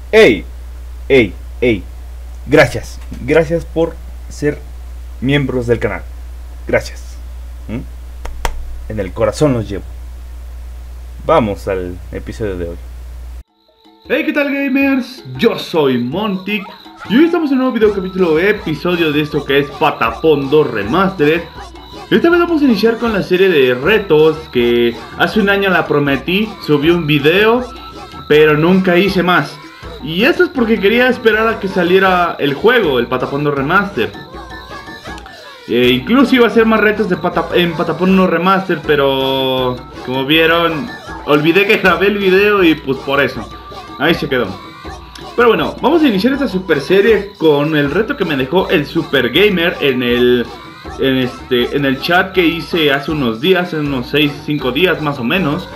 ¡Ey! ¡Ey! ¡Ey! Gracias. Gracias por ser miembros del canal. Gracias. ¿Mm? En el corazón los llevo. Vamos al episodio de hoy. Hey, ¿qué tal, gamers? Yo soy Montic y hoy estamos en un nuevo video capítulo episodio de esto que es Patapon 2 Remastered. Esta vez vamos a iniciar con la serie de retos que hace un año la prometí, subí un video, pero nunca hice más. Y esto es porque quería esperar a que saliera el juego, el Patapon 2 Remastered. Incluso iba a hacer más retos en Patapon 1 Remastered, pero como vieron, olvidé que grabé el video y pues por eso. Ahí se quedó. Pero bueno, vamos a iniciar esta super serie con el reto que me dejó el Super Gamer en el chat que hice hace unos días, en unos 5 días más o menos.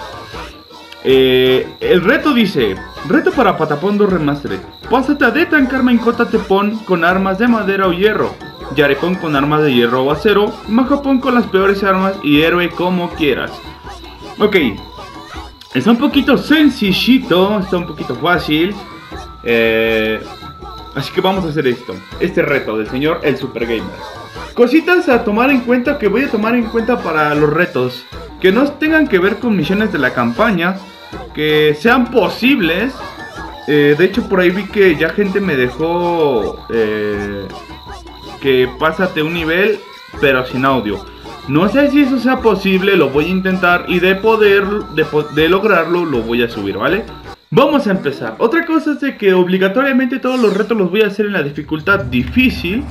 El reto dice: reto para Patapon 2 Remastered. Pásate a Detan Carmine Kota Tepon con armas de madera o hierro, Yaripon con armas de hierro o acero, Majopon con las peores armas y héroe como quieras. Ok, está un poquito sencillito, está un poquito fácil. Así que vamos a hacer este reto del señor el Super Gamer. Cositas a tomar en cuenta que voy a tomar en cuenta para los retos, que no tengan que ver con misiones de la campaña, que sean posibles. De hecho por ahí vi que ya gente me dejó que pásate un nivel pero sin audio. No sé si eso sea posible, lo voy a intentar y de lograrlo lo voy a subir, ¿vale? Vamos a empezar. Otra cosa es de que obligatoriamente todos los retos los voy a hacer en la dificultad difícil.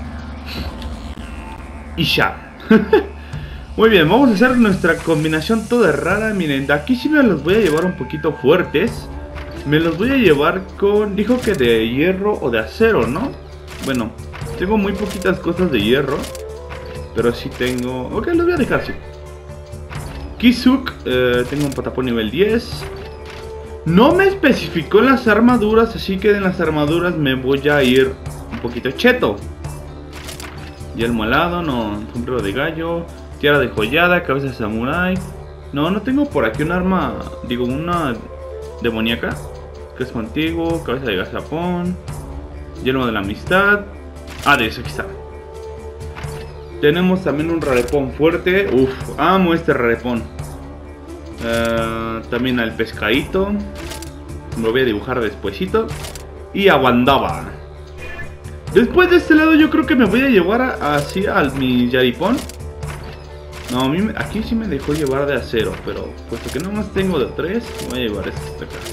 Y ya. Muy bien, vamos a hacer nuestra combinación toda rara. Miren, de aquí sí me los voy a llevar un poquito fuertes. Me los voy a llevar con... dijo que de hierro o de acero, ¿no? Bueno, tengo muy poquitas cosas de hierro, pero sí tengo... ok, los voy a dejar así. Kizuk, tengo un Patapon nivel 10. No me especificó las armaduras, así que en las armaduras me voy a ir un poquito cheto. Yelmo alado, no, sombrero de gallo, tiara de joyada, cabeza de samurái. No tengo por aquí un arma, digo, una demoníaca, que es antiguo, cabeza de gazapón, yelmo de la amistad. Ah, de eso aquí está. Tenemos también un rarepón fuerte. Uf, amo este rarepón. También al pescadito. Lo voy a dibujar despuesito. Y a Wandaba. Después de este lado yo creo que me voy a llevar así al mi Yaripon. No, aquí sí me dejó llevar de acero, pero puesto que no más tengo de 3, me voy a llevar este acá.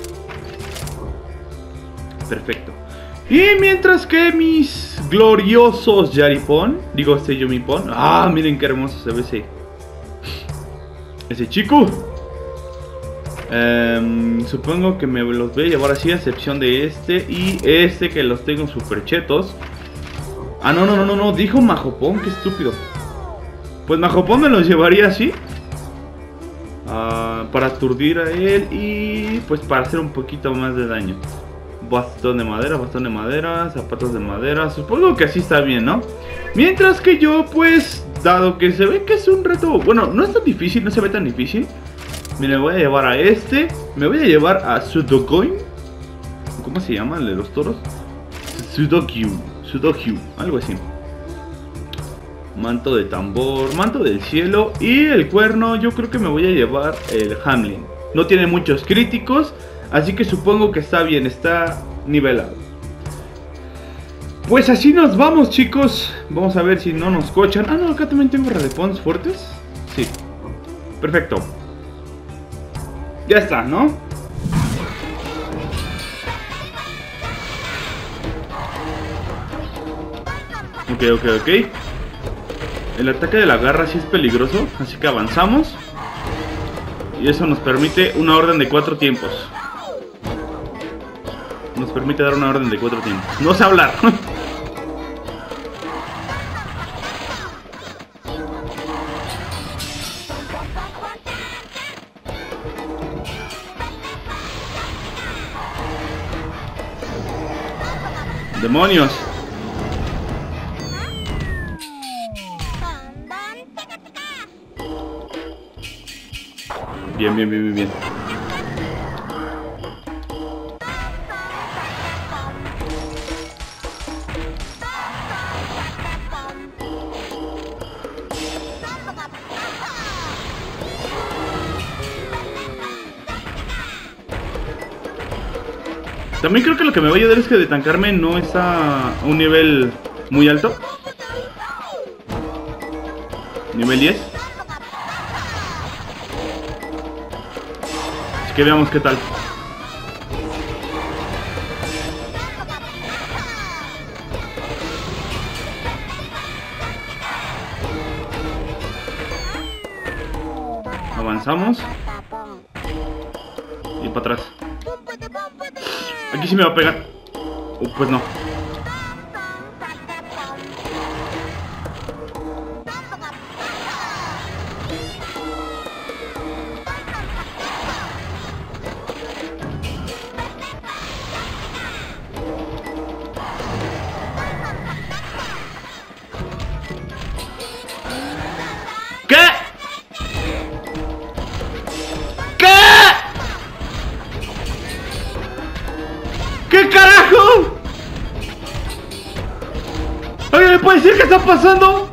Perfecto. Y mientras que mis gloriosos Yaripon, digo Yumipon. Ah, miren qué hermoso se ve ese chico. Supongo que me los voy a llevar así, a excepción de este y este que los tengo super chetos. Ah, no, dijo Majopon, qué estúpido. Pues Majopon me los llevaría así, para aturdir a él y pues para hacer un poquito más de daño. Bastón de madera, zapatos de madera. Supongo que así está bien, ¿no? Mientras que yo, pues, dado que se ve que es un reto, bueno, no es tan difícil, no se ve tan difícil. Me voy a llevar a este. Me voy a llevar a Sudogoin. ¿Cómo se llama el de los toros? Sudokyu, algo así. Manto de tambor, manto del cielo. Y el cuerno, yo creo que me voy a llevar el Hamlin. No tiene muchos críticos, así que supongo que está bien, está nivelado. Pues así nos vamos, chicos. Vamos a ver si no nos cochan. Ah, no, acá también tengo rarepons fuertes. Sí, perfecto. Ya está, ¿no? Ok. El ataque de la garra sí es peligroso, así que avanzamos. Y eso nos permite una orden de 4 tiempos. Nos permite dar una orden de 4 tiempos. No sé hablar. ¡Demonios! Bien. También creo que lo que me va a ayudar es que de tancarme no es a un nivel muy alto. Nivel 10. Así que veamos qué tal. Avanzamos. Y para atrás. Aquí sí me va a pegar. Pues no. ¿Qué? ¿Qué? ¿Qué carajo? ¿Alguien me puede decir qué está pasando?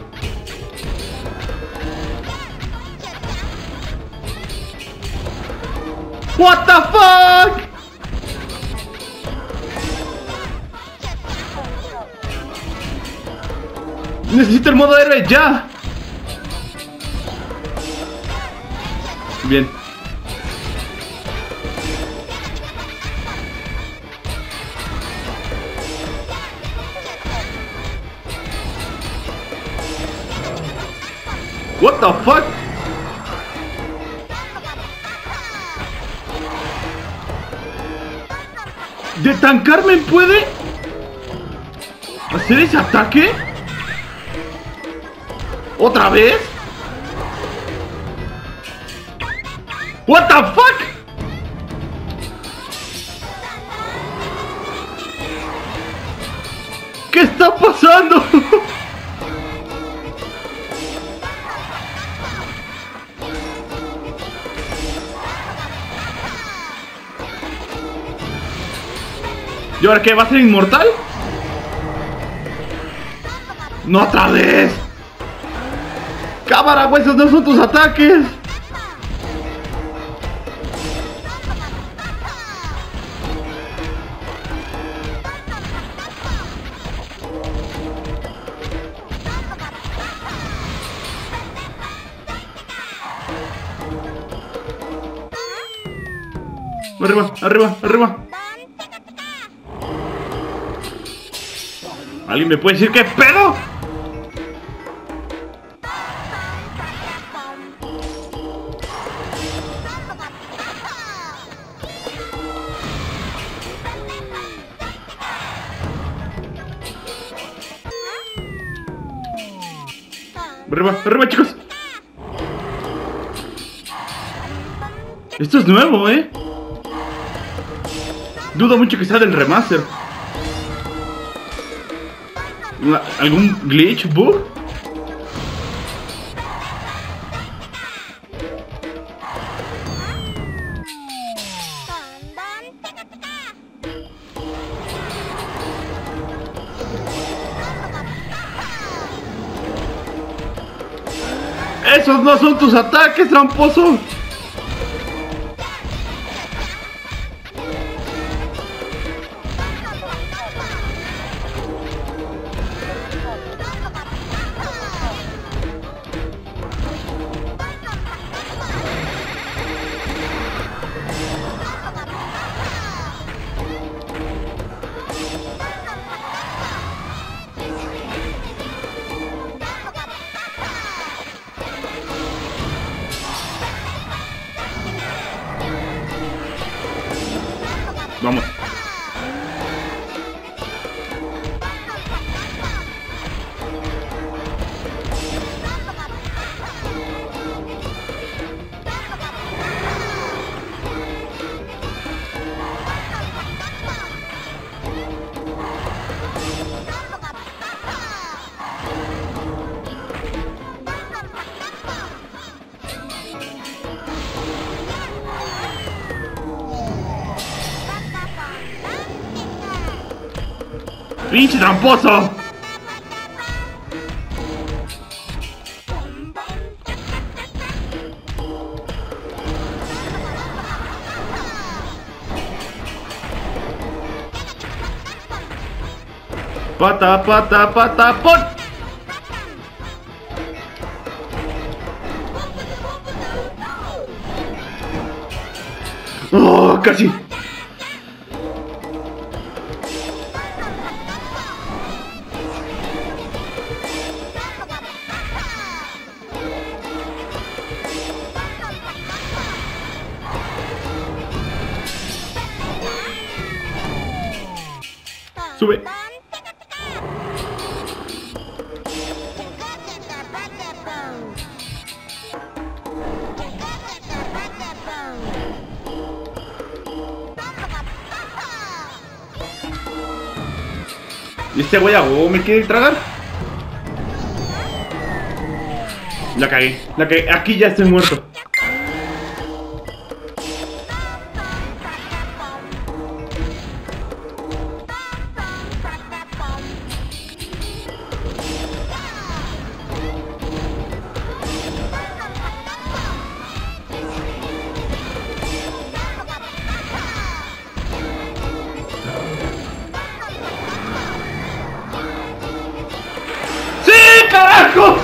What the fuck? Necesito el modo héroe ya. Bien. What the fuck? ¿De tancarme puede hacer ese ataque? ¿Otra vez? What the fuck? ¿Qué está pasando? ¿Y ahora qué? ¿Va a ser inmortal? ¡No otra vez! ¡Cámara, güey! ¡Esos no son tus ataques! Arriba, arriba, arriba. ¿Alguien me puede decir qué pedo? Arriba, arriba, chicos. Esto es nuevo, ¿eh? Dudo mucho que sea del remaster. ¿Algún glitch, bug? ¡Esos no son tus ataques, tramposo! Vamos. ¡Pinche tramposo! Pata, pata, pata, pon. ¡Oh, casi! Sube. ¿Y este güey me quiere tragar? La cagué, la cagué. Aquí ya estoy muerto. ¡Carajo!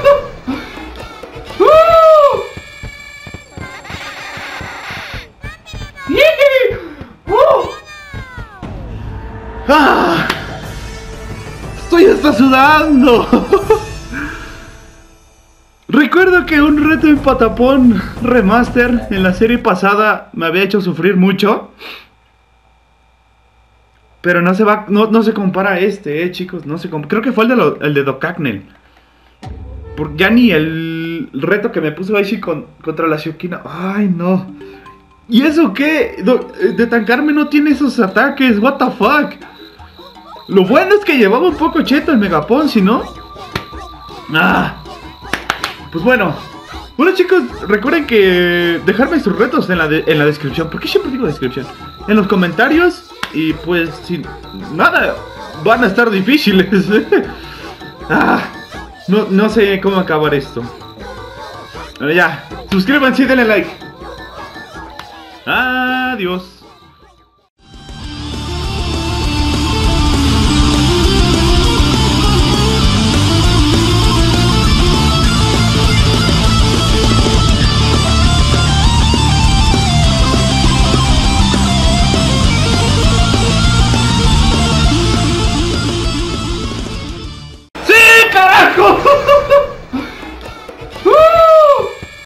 ¡Ah! ¡Estoy hasta sudando! Recuerdo que un reto en Patapón Remaster en la serie pasada me había hecho sufrir mucho. Pero no se compara a este, chicos. No se creo que fue el de Docagnell. Porque ya ni el reto que me puso Aishi contra la Shiokina. Ay, no. ¿Y eso qué? De tancarme no tiene esos ataques. What the fuck. Lo bueno es que llevaba un poco cheto el Megapon, si no. Ah. Pues bueno. Bueno, chicos, recuerden que dejarme sus retos en la descripción. ¿Por qué siempre digo descripción? En los comentarios. Y pues, sin nada, van a estar difíciles. No sé cómo acabar esto. Pero ya, suscríbanse y denle like. Adiós.